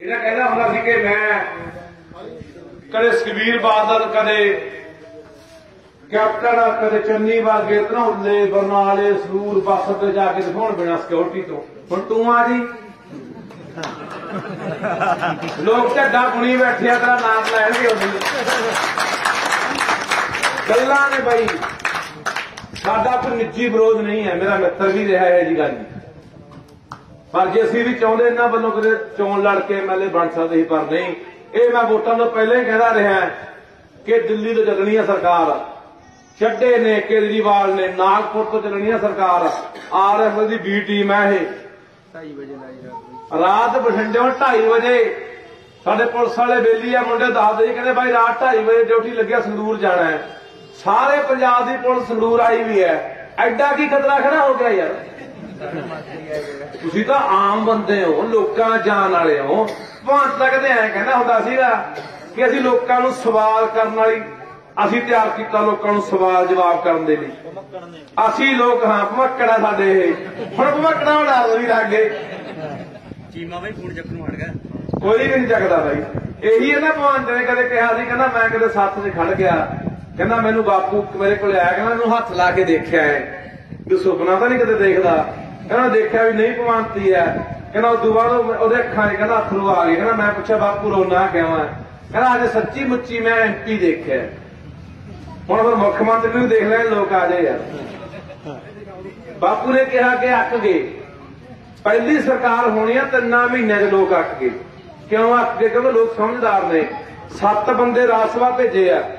ਇਹਨਾਂ ਕਹਿੰਦਾ ਹੁੰਦਾ ਸੀ ਕਿ ਮੈਂ ਕਦੇ ਸੁਖਬੀਰ ਬਾਦਲ, ਕਦੇ ਕੈਪਟਨ, ਕਦੇ ਚੰਨੀ ਵਰਗੇ ਧਨੌਲੇ, ਬਰਨਾਲੇ, ਸਰੂਰ, ਬੱਸ ਤੇ ਜਾ ਕੇ ਦਿਖਾਉਣ ਬਿਨਾਂ ਸਿਕਿਉਰਿਟੀ ਤੋਂ। ਹੁਣ ਤੂੰ ਆ ਜੀ, ਲੋਕ ਝੱਡਾ ਪੁਣੀ ਬੈਠੇ ਆ, ਤੇਰਾ ਨਾਮ ਲੈਣਗੇ ਉਹਦੀ ਗੱਲਾਂ ਨੇ ਬਾਈ। ਸਾਡਾ ਕੋਈ ਨਿੱਜੀ ਵਿਰੋਧ ਨਹੀਂ ਹੈ, ਮੇਰਾ ਮਿੱਤਰ ਵੀ ਰਿਹਾ ਹੈ ਜੀ ਗੱਲ ਨਹੀਂ, ਪਰ ਜੇ ਅਸੀਂ ਵੀ ਚਾਹੁੰਦੇ ਇਹਨਾਂ ਵੱਲੋਂ ਕਦੇ ਚੋਣ ਲੜ ਕੇ ਐਮਐਲਏ ਬਣ ਸਕਦੇ ਸੀ, ਪਰ ਨਹੀਂ। ਇਹ ਮੈਂ ਵੋਟਾਂ ਤੋਂ ਪਹਿਲਾਂ ਹੀ ਕਹਿੰਦਾ ਰਿਹਾ ਕਿ ਦਿੱਲੀ ਤੋਂ ਚੱਲਣੀ ਹੈ ਸਰਕਾਰ, ਚੱਡੇ ਨੇ ਕੇਜਰੀਵਾਲ ਨੇ, ਨਾਗਪੁਰ ਤੋਂ ਚੱਲਣੀ ਹੈ ਸਰਕਾਰ। ਆਰਐਸਐਸ ਦੀ ਬੀ ਟੀਮ ਹੈ ਇਹ। 2:30 ਵਜੇ ਰਾਤ ਬਠਿੰਡਿਓਂ 2:30 ਵਜੇ ਸਾਡੇ ਪੁਲਿਸ ਵਾਲੇ ਬੇਲੀ ਆ ਮੁੰਡੇ ਦੱਸਦੇ, ਕਹਿੰਦੇ ਬਾਈ ਰਾਤ 2:30 ਵਜੇ ਡਿਊਟੀ ਲੱਗਿਆ, ਸੰਗਰੂਰ ਜਾਣਾ ਹੈ। ਸਾਰੇ ਪੰਜਾਬ ਦੀ ਪੁਲਿਸ ਸੰਗਰੂਰ ਆਈ ਵੀ ਹੈ। ਐਡਾ ਕੀ ਖਤਰਾ ਖੜਾ ਹੋ ਗਿਆ ਯਾਰ? ਤੁਸੀਂ ਤਾਂ ਆਮ ਬੰਦੇ ਹੋ, ਲੋਕਾਂ ਜਾਣ ਵਾਲੇ ਹੋ। ਭਾਂਤ ਲੱਗਦੇ ਐ ਕਹਿੰਦਾ ਹੁੰਦਾ ਸੀਗਾ ਕਿ ਅਸੀਂ ਲੋਕਾਂ ਨੂੰ ਸਵਾਲ ਕਰਨ ਵਾਲੀ, ਅਸੀਂ ਤਿਆਰ ਕੀਤਾ ਲੋਕਾਂ ਨੂੰ ਸਵਾਲ ਜਵਾਬ ਕਰਨ ਦੇ ਲਈ। ਅਸੀਂ ਲੋਕ ਹਾਂ ਭਮੱਕੜਾ ਸਾਡੇ ਇਹ। ਹੁਣ ਭਮੱਕੜਾ ਉਡਾ ਵੀ ਲੱਗ ਗਏ। ਚੀਮਾ ਬਾਈ ਫੋਨ ਚੱਕਣੋਂ ਹਟ ਗਿਆ, ਕੋਈ ਵੀ ਨਹੀਂ ਚੱਕਦਾ ਬਾਈ। ਇਹੀ ਹੈ ਨਾ, ਭਗਵੰਤ ਨੇ ਕਦੇ ਕਿਹਾ ਸੀ, ਕਹਿੰਦਾ ਮੈਂ ਕਦੇ ਸੱਥ 'ਚ ਖੜ ਗਿਆ, ਕਹਿੰਦਾ ਮੈਨੂੰ ਬਾਪੂ ਮੇਰੇ ਕੋਲ ਆਇਆ, ਕਹਿੰਦਾ ਮੈਨੂੰ ਹੱਥ ਲਾ ਕੇ ਦੇਖਿਆ ਹੈ, ਕਿ ਸੁਪਨਾ ਤਾਂ ਨਹੀਂ ਕਦੇ ਦੇਖਦਾ। ਕਹਿੰਦਾ ਦੇਖਿਆ ਵੀ ਨਹੀਂ ਭਗਵੰਤੀ ਹੈ। ਕਹਿੰਦਾ ਉਦੋਂ ਬਾਅਦ ਉਹਦੇ ਅੱਖਾਂ 'ਚ ਕਹਿੰਦਾ ਅਥਰੂ ਆ ਗਏ। ਕਹਿੰਦਾ ਮੈਂ ਪੁੱਛਿਆ ਬਾਪੂ ਰੋਣਾ ਕਿਉਂ ਹੈ? ਕਹਿੰਦਾ ਅੱਜ ਸੱਚੀ ਮੁੱਚੀ ਮੈਂ ਐਮਪੀ ਦੇਖਿਆ। ਹੁਣ ਫਿਰ ਮੁੱਖ ਮੰਤਰੀ ਨੂੰ ਦੇਖ ਲੈਣ ਲੋਕ ਆ ਜਾਏ ਯਾਰ। ਬਾਪੂ ਨੇ ਕਿਹਾ ਕਿ ਅੱਕ ਗਏ, ਪਹਿਲੀ ਸਰਕਾਰ ਹੋਣੀ ਆ 3 ਮਹੀਨਿਆਂ 'ਚ ਲੋਕ ਅੱਕ ਗਏ। ਕਿਉਂ ਅੱਕ ਗਏ? ਕਿਉਂਕਿ ਲੋਕ ਸਮਝਦਾਰ ਨੇ। 7 ਬੰਦੇ ਰਾਜ ਸਭਾ ਭੇਜੇ ਆ।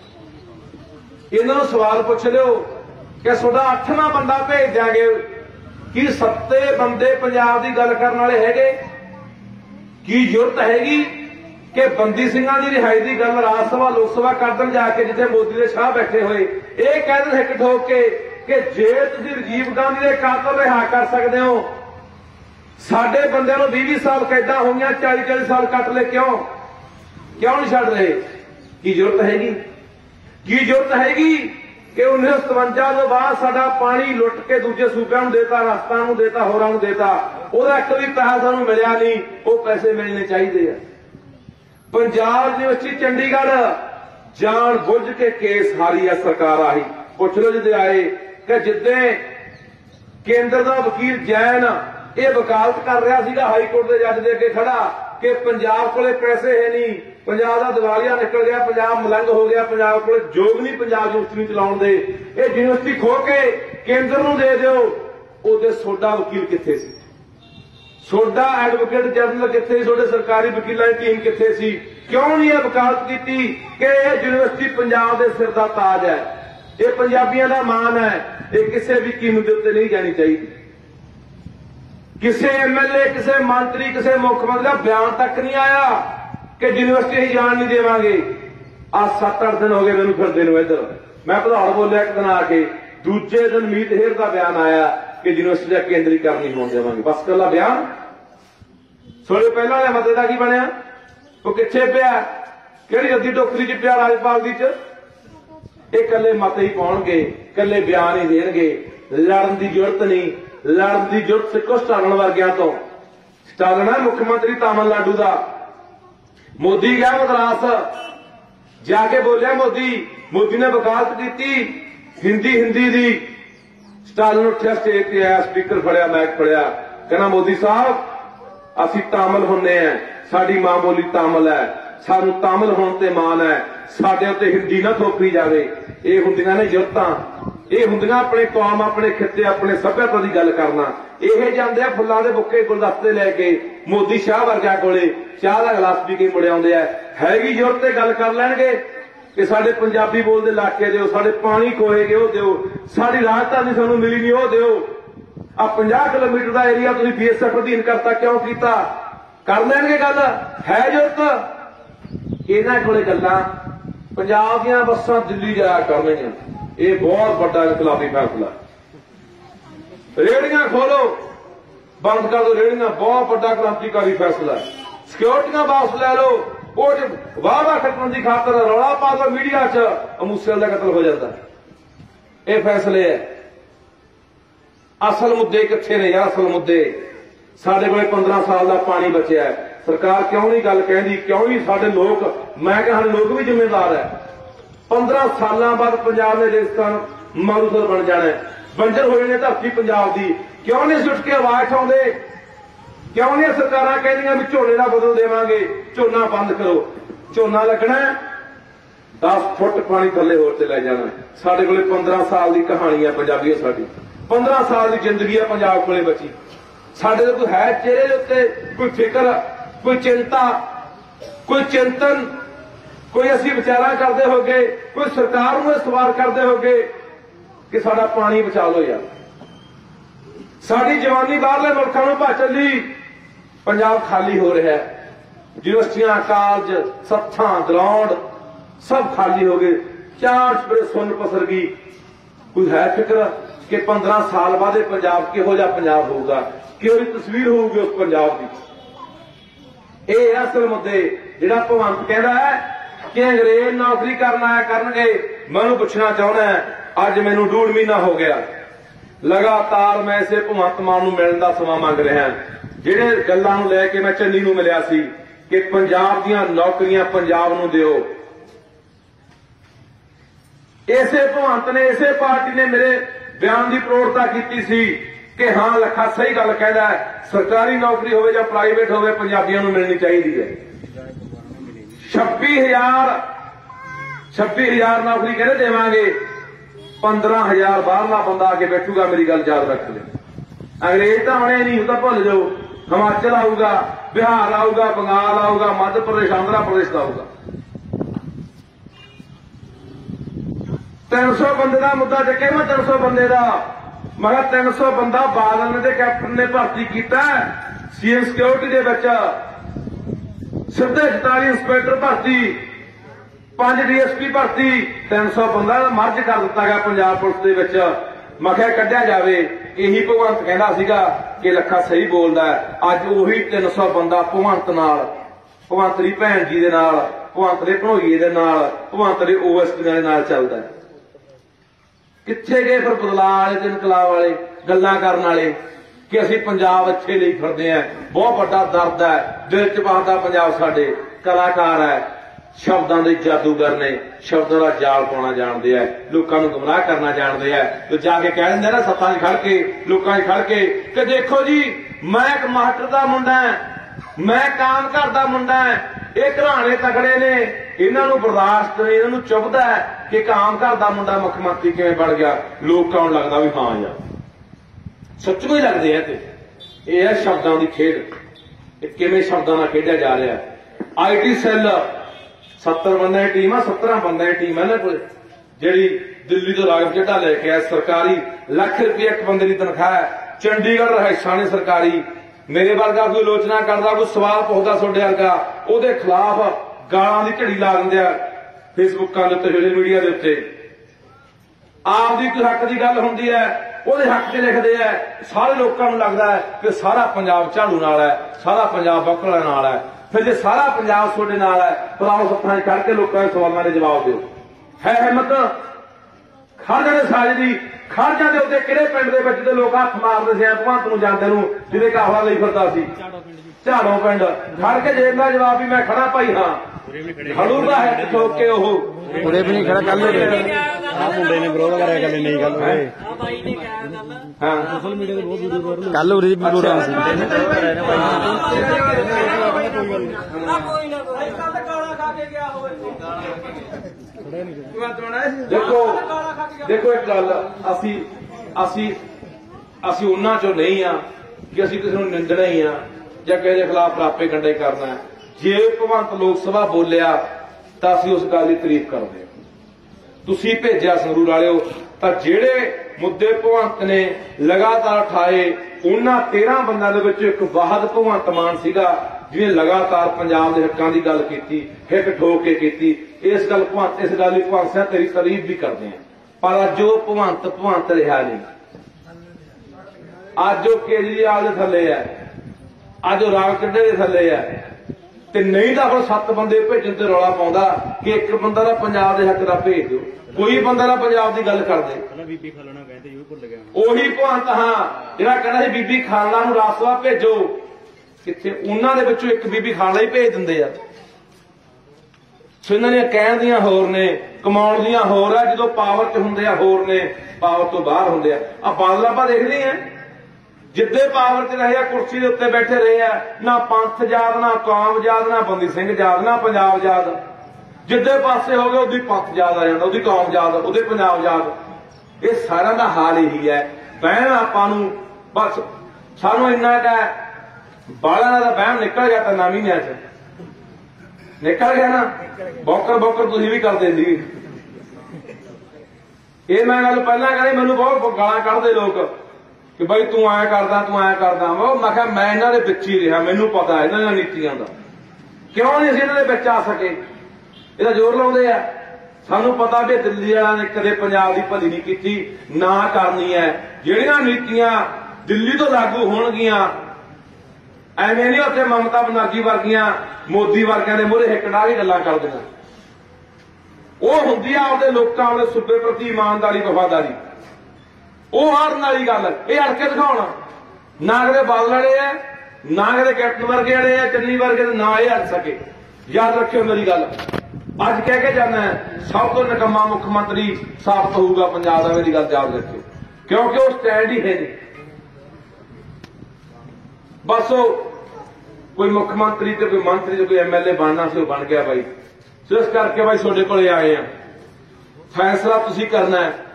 ਇਹਨਾਂ ਨੂੰ ਸਵਾਲ ਪੁੱਛ ਲਿਓ ਕਿ ਤੁਹਾਡਾ 8ਵਾਂ ਬੰਦਾ ਭੇਜ ਦਿਆਂਗੇ, ਕੀ 7 ਬੰਦੇ ਪੰਜਾਬ ਦੀ ਗੱਲ ਕਰਨ ਵਾਲੇ ਹੈਗੇ? ਕੀ ਜ਼ਰੂਰਤ ਹੈਗੀ ਕਿ ਬੰਦੀ ਸਿੰਘਾਂ ਦੀ ਰਿਹਾਈ ਦੀ ਗੱਲ ਰਾਜ ਸਭਾ ਲੋਕ ਸਭਾ ਕਰ ਦੇਣ ਜਾ ਕੇ, ਜਿੱਥੇ ਮੋਦੀ ਦੇ ਸ਼ਾਹ ਬੈਠੇ ਹੋਏ ਇਹ ਕਹਿ ਦੇਣ ਹਿੱਕ ਠੋਕ ਕੇ ਕਿ ਜੇ ਤੁਸੀਂ ਰਾਜੀਵ ਗਾਂਧੀ ਦੇ ਕਾਤਲ ਰਿਹਾ ਕਰ ਸਕਦੇ ਹੋ, ਸਾਡੇ ਬੰਦਿਆਂ ਨੂੰ 20-20 ਸਾਲ ਕੈਦਾਂ ਹੋਈਆਂ, 40-40 ਸਾਲ ਕੱਟ ਲੈ, ਕਿਉਂ ਨਹੀਂ ਛੱਡ ਰਹੇ? ਕੀ ਜ਼ਰੂਰਤ ਹੈਗੀ? ਕੀ ਜ਼ਰੂਰਤ ਹੈਗੀ ਕਿ 1957 ਤੋਂ ਬਾਅਦ ਸਾਡਾ ਪਾਣੀ ਲੁੱਟ ਕੇ ਦੂਜੇ ਸੂਬਿਆਂ ਨੂੰ ਦੇਤਾ, ਰਾਜਸਥਾਨ ਨੂੰ ਦੇਤਾ, ਹੋਰਾਂ ਨੂੰ ਦੇਤਾ, ਉਹਦਾ ਇੱਕ ਵੀ ਪੈਸਾ ਸਾਨੂੰ ਮਿਲਿਆ ਨਹੀਂ। ਉਹ ਪੈਸੇ ਮਿਲਣੇ ਚਾਹੀਦੇ ਆ। ਪੰਜਾਬ ਯੂਨੀਵਰਸਿਟੀ ਚੰਡੀਗੜ੍ਹ ਜਾਣ ਬੁੱਝ ਕੇ ਕੇਸ ਹਾਰੀ ਆ ਸਰਕਾਰ। ਆਹੀ ਪੁੱਛ ਲਓ ਜਿਹਦੇ ਆਏ ਕਿ ਜਿੱਦੇ ਕੇਂਦਰ ਦਾ ਵਕੀਲ ਜੈਨ ਇਹ ਵਕਾਲਤ ਕਰ ਰਿਹਾ ਸੀਗਾ ਹਾਈ ਕੋਰਟ ਦੇ ਜੱਜ ਦੇ ਅੱਗੇ ਖੜਾ ਕਿ ਪੰਜਾਬ ਕੋਲੇ ਪੈਸੇ ਹੈ ਨਹੀਂ, ਪੰਜਾਬ ਦਾ ਦਿਵਾਲੀਆ ਨਿਕਲ ਗਿਆ, ਪੰਜਾਬ ਮਲੰਗ ਹੋ ਗਿਆ, ਪੰਜਾਬ ਕੋਲੇ ਯੋਗ ਨਹੀਂ ਪੰਜਾਬ ਯੂਨੀਵਰਸਿਟੀ ਨੂੰ ਚਲਾਉਣ ਦੇ, ਇਹ ਯੂਨੀਵਰਸਿਟੀ ਖੋ ਕੇ ਕੇਂਦਰ ਨੂੰ ਦੇ ਦਿਓ। ਉਹਦੇ ਸੋਡਾ ਵਕੀਲ ਕਿੱਥੇ ਸੀ? ਸੋਡਾ ਐਡਵੋਕੇਟ ਜਨਰਲ ਕਿੱਥੇ ਸੀ? ਤੁਹਾਡੇ ਸਰਕਾਰੀ ਵਕੀਲਾਂ ਦੀ ਟੀਮ ਕਿੱਥੇ ਸੀ? ਕਿਉਂ ਨਹੀਂ ਇਹ ਵਕਾਲਤ ਕੀਤੀ ਕਿ ਇਹ ਯੂਨੀਵਰਸਿਟੀ ਪੰਜਾਬ ਦੇ ਸਿਰ ਦਾ ਤਾਜ ਹੈ, ਇਹ ਪੰਜਾਬੀਆਂ ਦਾ ਮਾਣ ਹੈ, ਇਹ ਕਿਸੇ ਵੀ ਕੀਮਤ ਦੇ ਉੱਤੇ ਨਹੀਂ ਜਾਣੀ ਚਾਹੀਦੀ। ਕਿਸੇ ਐਮਐਲਏ, ਕਿਸੇ ਮੰਤਰੀ, ਕਿਸੇ ਮੁੱਖ ਮੰਤਰੀ ਦਾ ਬਿਆਨ ਤੱਕ ਨਹੀਂ ਆਇਆ ਕਿ ਯੂਨੀਵਰਸਿਟੀ ਅਸੀਂ ਜਾਣ ਨਹੀਂ ਦੇਵਾਂਗੇ। ਆ 7-8 ਦਿਨ ਹੋ ਗਏ ਮੈਨੂੰ ਫਿਰਦੇ ਨੂੰ ਇੱਧਰ। ਮੈਂ ਭਦੌੜ ਬੋਲਿਆ ਇੱਕ ਦਿਨ ਆ ਕੇ, ਦੂਜੇ ਦਿਨ ਮੀਤ ਹੇਰ ਦਾ ਬਿਆਨ ਆਇਆ ਕਿ ਯੂਨੀਵਰਸਿਟੀ ਦਾ ਕੇਂਦਰੀਕਰਨ ਨਹੀਂ ਹੋਣ ਦੇਵਾਂਗੇ। ਬਸ ਕੱਲਾ ਬਿਆਨ। ਥੋੜੇ ਪਹਿਲਾਂ ਵਾਲੇ ਮਤੇ ਦਾ ਕੀ ਬਣਿਆ? ਉਹ ਕਿੱਥੇ ਪਿਆ? ਕਿਹੜੀ ਅੱਧੀ ਟੋਕਰੀ 'ਚ ਪਿਆ ਰਾਜਪਾਲ ਦੀ 'ਚ? ਇਹ ਕੱਲੇ ਮਤੇ ਹੀ ਪਾਉਣਗੇ, ਕੱਲੇ ਬਿਆਨ ਹੀ ਦੇਣਗੇ। ਲੜਨ ਦੀ ਜ਼ਰੂਰਤ ਨਹੀਂ। ਲੜਨ ਦੀ ਜ਼ਰੂਰਤ ਸਿੱਖੋ ਸਟਾਲਨ ਵਰਗਿਆਂ ਤੋਂ। ਸਟਾਲਨ ਹੈ ਮੁੱਖ ਮੰਤਰੀ ਤਾਮਿਲਨਾਡੂ ਦਾ। ਮੋਦੀ ਗਿਆ ਮਦਰਾਸ, ਜਾ ਕੇ ਬੋਲਿਆ ਮੋਦੀ ਨੇ ਵਕਾਲਤ ਕੀਤੀ ਹਿੰਦੀ ਦੀ। ਸਟਾਲਨ ਉੱਠਿਆ, ਸਟੇਜ ਤੇ ਆਇਆ, ਸਪੀਕਰ ਫੜਿਆ, ਮਾਈਕ ਫੜਿਆ, ਕਹਿੰਦਾ ਮੋਦੀ ਸਾਹਿਬ ਅਸੀਂ ਤਾਮਿਲ ਹੁੰਨੇ ਆ, ਸਾਡੀ ਮਾਂ ਬੋਲੀ ਤਾਮਿਲ ਹੈ, ਸਾਨੂੰ ਤਾਮਿਲ ਹੋਣ ਤੇ ਮਾਣ ਹੈ, ਸਾਡੇ ਉੱਤੇ ਹਿੰਦੀ ਨਾ ਥੋਪੀ ਜਾਵੇ। ਇਹ ਹੁੰਦੀਆਂ ਨੇ ਜੁਰਤਾਂ, ਇਹ ਹੁੰਦੀਆਂ ਆਪਣੇ ਕੌਮ, ਆਪਣੇ ਖਿੱਤੇ, ਆਪਣੇ ਸੱਭਿਅਤਾ ਦੀ ਗੱਲ ਕਰਨਾ। ਇਹ ਜਾਂਦੇ ਆ ਫੁੱਲਾਂ ਦੇ ਬੁੱਕੇ ਗੁਲਦਸਤੇ ਲੈ ਕੇ ਮੋਦੀ ਸ਼ਾਹ ਵਰਗਾ ਕੋਲੇ, ਚਾਹ ਦਾ ਗਲਾਸ ਪੀ ਕੇ ਮੁੜ ਆਉਂਦੇ ਆ। ਹੈਗੀ ਜ਼ਰੂਰਤ ਤੇ ਗੱਲ ਕਰ ਲੈਣਗੇ ਕਿ ਸਾਡੇ ਪੰਜਾਬੀ ਬੋਲਦੇ ਇਲਾਕੇ ਦਿਓ, ਸਾਡੇ ਪਾਣੀ ਖੋਏ ਗਏ ਉਹ ਦਿਓ, ਸਾਡੀ ਰਾਜਧਾਨੀ ਸਾਨੂੰ ਮਿਲੀ ਨਹੀਂ ਉਹ ਦਿਓ। ਆ 50 ਕਿਲੋਮੀਟਰ ਦਾ ਏਰੀਆ ਤੁਸੀਂ BSF ਅਧੀਨ ਕਰਤਾ, ਕਿਉਂ ਕੀਤਾ? ਕਰ ਲੈਣਗੇ ਗੱਲ। ਹੈ ਜ਼ਰੂਰਤ ਇਹਨਾਂ ਕੋਲੇ ਗੱਲਾਂ। ਪੰਜਾਬ ਦੀਆਂ ਬੱਸਾਂ ਦਿੱਲੀ ਜਾਇਆ ਕਰਨਗੀਆਂ, ਇਹ ਬਹੁਤ ਵੱਡਾ ਇਨਕਲਾਬੀ ਫੈਸਲਾ। ਰੇਹੜੀਆਂ ਖੋਲੋ, ਬੰਦ ਕਰ ਦਿਓ ਰੇਹੜੀਆਂ, ਬਹੁਤ ਵੱਡਾ ਕ੍ਰਾਂਤੀਕਾਰੀ ਫੈਸਲਾ। ਸਿਕਿਉਰਟੀਆਂ ਵਾਪਸ ਲੈ ਲਓ, ਉਹ ਵਾਹ ਖਤਮ ਦੀ ਖਾਤਰ ਰੌਲਾ ਪਾ ਦੋ ਮੀਡੀਆ 'ਚ, ਮੂਸੇਵਾਲੇ ਦਾ ਕਤਲ ਹੋ ਜਾਂਦਾ। ਇਹ ਫੈਸਲੇ ਹੈ। ਅਸਲ ਮੁੱਦੇ ਕਿੱਥੇ ਨੇ ਯਾਰ? ਅਸਲ ਮੁੱਦੇ ਸਾਡੇ ਕੋਲੇ 15 ਸਾਲ ਦਾ ਪਾਣੀ ਬਚਿਆ, सरकार क्यों नहीं गल कहती, क्यों नहीं साडे लोग, मैं कहा लोग भी जिम्मेदार है। 15 साल बाद पंजाब ने रेगिस्तान मारूथल बन जाना, बंजर हो जाने धरती पंजाब की। क्यों नहीं सुट के आवाज उठाते, क्यों नहीं सरकारां कहदियां भी झोने का बदल देवांगे, झोना बंद करो। झोना लगना 10 फुट पानी थले होर ते लै जाना। साडे कोले 15 साल की कहानी है पंजाबी, साडी 15 साल की जिंदगी है पंजाब कोले बची। साडे ते कोई है चेहरे उत्ते कोई फिक्र, कोई चिंता, कोई चिंतन, कोई असीं विचारा करते होगे, कोई सरकार नूं सवाल करते होगे कि साडा पानी बचा लो यार। साडी जवानी बाहरले मुल्कां नूं भज चली, पंजाब खाली हो रहा है। यूनिवर्सिटियां, कॉलेज, सत्थां, ग्राउंड सब खाली हो गए, चार चुफेरे सुन पसर गई। कोई है फिक्र कि 15 साल बाद पंजाब किहो जिहा पंजाब होगा, किहो जी तस्वीर होगी उस पंजाब की। ये असल मुद्दे जिहड़ा भगवंत कहता है कि अंग्रेज नौकरी करन आया करनगे। मैं उन्होंने पुछना चाहना है, अज मैनू 1.5 महीना हो गया लगातार मैं इसे भगवंत मान नूं मिलण दा समां मंग रहा। जिहड़े गल्लां नूं लैके मैं चन्नी नूं मिलिया सी कि पंजाब दीआं नौकरियां पंजाब नूं दिओ, इसे भगवंत ने, इसे पार्टी ने मेरे बयान की प्रौढ़ता की सी कि हाँ लखा सही गल कहता है, सरकारी नौकरी होवे या प्राइवेट होवे पंजाबियों को मिलनी चाहिए है। 26,000 नौकरी कहते देवांगे, 15,000 बाहरला बंदा आके बैठूगा। मेरी गल याद रख ले, अंग्रेज तो आने नहीं, तो भुल जाओ। हिमाचल आऊगा, बिहार आऊगा, बंगाल आऊगा, मध्य प्रदेश, आंध्र प्रदेश का आऊगा। 300 बंदे का मुद्दा चुके मैं, 300 बंदे का मैं 300 बंदा बादल ने कैप्टन ने भर्ती किया। सीएम सिक्योरिटी के बच्चा सीधे 44 इंस्पैक्टर भर्ती, 5 डीएसपी भर्ती, 300 बंदा मर्ज कर दिता गया पंजाब पुलिस के विच। मैं क्या कढ़िया जाए, यही भगवंत कहता सीगा कि लखा सही बोलता है। अज उही 300 बंदा भगवंत नाल, भगवंत दी भैन जी दे नाल, भगवंत दे भणोईए दे नाल, भगवंत दे ओएसपी दे नाल चलदा है। कित्थे गए फिर बदलाव वाले ते इनकलाब वाले, गल्लां करन वाले कि असीं पंजाब अच्छे लिए फिरदे हैं। बहुत बड़ा दर्द है, दिल च बसदा पंजाब साडे। कलाकार है, शब्दां दे जादूगर ने, शब्दां दा जाल पाउणा जाणदे है, लोकां नूं गुमराह करना जाणदे है। तो जाके कह दिंदे ना सत्तां 'च खड़ के, लोकां 'च खड़ के कि देखो जी मैं एक मास्टर दा मुंडा है, मैं काम घर दा मुंडा है, ये घराने तगड़े ने, इन्हां नूं बर्दाश्त नहीं, इन्हां नूं चुभदा है कि काम घर दा मुंडा मुख मंत्री किवें बण गया। लोकां नूं लगदा भी हां यार सच्चों ही लगदे है। ते ये है शब्दां दी खेड, किवें शब्दां नाल खेडिया जा रहा है। IT सैल 70 बंदे की टीम है, 17 बंदे की टीम है इन्हां कोल, जिहड़ी दिल्ली तो रागव झड्डा लेके आए। सरकारी लाख रुपये एक बंदे की तनख्वाह है। चंडीगढ़ रहायशां ने सरकारी। मेरे वर्गा कोई आलोचना करता, कोई सवाल पुछदा सोडे वर्गा, उहदे खिलाफ गालां दी झड़ी ला दिंदे आ फेसबुकां दे उत्ते, सोशल मीडिया दे उत्ते। आप दी कोई हक की गल हुंदी है, ਉਹਦੇ हक च लिखते हैं। सारे लोगों को लगता है कि सारा पंजाब झाड़ू नाल है, सारा पंजाब बकला नाल है। फिर जो सारा पंजाब ਤੁਹਾਡੇ नाल है, फिर आओ सत्थां 'च खड़ के लोगों के सवालों के जवाब दो। है हिम्मत खड़ जाने साजदी, खड़ जाते उत्ते किहड़े पिंड दे विच ते लोग हत्थ मारदे सी भगवंत नूं जांदे नूं, जिहदे काफला लई फिरदा सी झाड़ों पिंड। खड़ के जेब दा जवाब भी मैं खड़ा भाई हाँ, खड़ू दा है ठोक के ओह उरे भी नहीं खड़ा। कल मुंडे ने विरोध करा, कल नहीं गल सोशल मीडिया ते बहुत वीडियो वायरल, कल उरे भी प्रोग्राम सी। देखो देखो एक गल, असी उन्हां चों नहीं आ कि असी किसी नूं निंदना ही आ जां किसी दे खिलाफ रापे गंडे करना है। जे भगवंत लोक सभा बोलिया तां असी उस गल दी तारीफ करदे। तुसीं भेजिया संगरूर वालिओ, तां जिहड़े मुद्दे भगवंत ने लगातार उठाए, उन्हां 13 बंदां दे विच एक वाहद भगवंत मान सीगा जिन्हें लगातार पंजाब के हकों की गल की, हिट ठोक के की। इस गल की भगवंत सिंह तेरी तारीफ भी करते हैं, पर अज वो भगवंत रहा नहीं। अज वो केजरीवाल के थले है, अज वो राव चड्ढे के थले है। ते नहीं तो फिर 7 बंदे भेजन ते रौला पाउंदा कि एक बंदा दा पंजाब के हक दा भेज दो, कोई बंदा दा पंजाब की गल कर दे। ओही भगवंत हाँ जिहड़ा कहना सी बीबी खालड़ा नूं राजसभा भेजो, ਕਿੱਥੇ ਉਹਨਾਂ ਦੇ ਵਿੱਚੋਂ ਇੱਕ ਬੀਬੀ ਖਾਣ ਲਈ ਭੇਜ ਦਿੰਦੇ ਆ। ਸੋ ਇਹਨਾਂ ਦੀਆਂ ਕਹਿਣ ਦੀਆਂ ਹੋਰ ਨੇ, ਕਮਾਉਣ ਦੀਆਂ ਹੋਰ ਆ। ਜਦੋਂ ਪਾਵਰ 'ਚ ਹੁੰਦੇ ਆ ਹੋਰ ਨੇ, ਪਾਵਰ ਤੋਂ ਬਾਹਰ ਹੁੰਦੇ ਆ। ਬਾਦਲ ਆਪਾਂ ਦੇਖਦੇ ਆ ਜਿੱਦੇ ਪਾਵਰ 'ਚ ਰਹੇ ਆ, ਕੁਰਸੀ ਦੇ ਉੱਤੇ ਬੈਠੇ ਰਹੇ ਆ, ਨਾ ਪੰਥ ਯਾਦ, ਨਾ ਕੌਮ ਯਾਦ, ਨਾ ਬੰਦੀ ਸਿੰਘ ਯਾਦ, ਨਾ ਪੰਜਾਬ ਯਾਦ। ਜਿੱਦੇ ਪਾਸੇ ਹੋ ਗਏ ਉਹਦੀ ਪੰਥ ਯਾਦ ਆ ਜਾਂਦਾ, ਉਹਦੀ ਕੌਮ ਯਾਦ, ਉਹਦੇ ਪੰਜਾਬ ਯਾਦ। ਇਹ ਸਾਰਿਆਂ ਦਾ ਹਾਲ ਇਹੀ ਹੈ। ਵਹਿਮ ਆਪਾਂ ਨੂੰ ਬਸ ਸਾਨੂੰ ਇੰਨਾ ਕੁ ਬਾਲਾਂ ਦਾ ਵਹਿਮ ਨਿਕਲ ਗਿਆ ਤਾਂ 9 ਮਹੀਨਿਆਂ 'ਚ ਨਿਕਲ ਗਿਆ ਨਾ। ਬੌਕਰ ਤੁਸੀਂ ਵੀ ਕਰਦੇ ਸੀ। ਇਹ ਮੈਂ ਗੱਲ ਪਹਿਲਾਂ ਕਹਿੰਦੀ, ਮੈਨੂੰ ਬਹੁਤ ਗਾਲਾਂ ਕੱਢਦੇ ਲੋਕ ਕਿ ਬਈ ਤੂੰ ਐਂ ਕਰਦਾ, ਤੂੰ ਐਂ ਕਰਦਾ। ਮੈਂ ਕਿਹਾ ਮੈਂ ਇਹਨਾਂ ਦੇ ਵਿੱਚ ਹੀ ਰਿਹਾ, ਮੈਨੂੰ ਪਤਾ ਇਹਨਾਂ ਦੀਆਂ ਨੀਤੀਆਂ ਦਾ। ਕਿਉਂ ਨਹੀਂ ਅਸੀਂ ਇਹਨਾਂ ਦੇ ਵਿੱਚ ਆ ਸਕੇ? ਇਹਦਾ ਜ਼ੋਰ ਲਾਉਂਦੇ ਆ। ਸਾਨੂੰ ਪਤਾ ਵੀ ਦਿੱਲੀ ਵਾਲਿਆਂ ਨੇ ਕਦੇ ਪੰਜਾਬ ਦੀ ਭਲੀ ਨਹੀਂ ਕੀਤੀ, ਨਾ ਕਰਨੀ ਹੈ। ਜਿਹੜੀਆਂ ਨੀਤੀਆਂ ਦਿੱਲੀ ਤੋਂ ਲਾਗੂ ਹੋਣਗੀਆਂ, ਐਵੇਂ ਨਹੀਂ ਉੱਥੇ ਮਮਤਾ ਬਨਰਜੀ ਵਰਗੀਆਂ, ਮੋਦੀ ਵਰਗਿਆਂ ਦੇ ਮੂਹਰੇ ਹਿੱਕੜਾ ਵੀ ਗੱਲਾਂ ਕਰਦੀਆਂ। ਉਹ ਹੁੰਦੀ ਆ ਆਪਦੇ ਲੋਕਾਂ ਵਾਲੇ ਸੂਬੇ ਪ੍ਰਤੀ ਇਮਾਨਦਾਰੀ, ਵਫਾਦਾਰੀ। ਉਹ ਹਾਰਨ ਵਾਲੀ ਗੱਲ ਇਹ ਅੜ ਕੇ ਦਿਖਾਉਣਾ। ਨਾ ਕਦੇ ਬਾਦਲ ਵਾਲੇ ਆ, ਨਾ ਕਦੇ ਕੈਪਟਨ ਵਰਗੇ ਵਾਲੇ ਆ, ਚੰਨੀ ਵਰਗੇ, ਨਾ ਇਹ ਅੜ ਸਕੇ। ਯਾਦ ਰੱਖਿਓ ਮੇਰੀ ਗੱਲ। ਅੱਜ ਕਹਿ ਕੇ ਜਾਣਾ ਸਭ ਤੋਂ ਨਿਕੰਮਾ ਮੁੱਖ ਮੰਤਰੀ ਸਾਬਤ ਹੋਊਗਾ ਪੰਜਾਬ ਦਾ। ਮੇਰੀ ਗੱਲ ਯਾਦ ਰੱਖਿਓ, ਕਿਉਂਕਿ ਉਹ ਸਟੈਂਡ ਹੀ ਹੈ ਨਹੀਂ। ਬਸ ਉਹ ਕੋਈ ਮੁੱਖ ਮੰਤਰੀ ਤੇ ਕੋਈ ਮੰਤਰੀ ਤੇ ਕੋਈ ਐਮਐਲਏ ਬਣਨਾ ਸੀ, ਉਹ ਬਣ ਗਿਆ ਬਾਈ। ਸੋ ਇਸ ਕਰਕੇ ਬਾਈ ਤੁਹਾਡੇ ਕੋਲੇ ਆਏ ਆ। ਫੈਸਲਾ ਤੁਸੀਂ ਕਰਨਾ ਹੈ।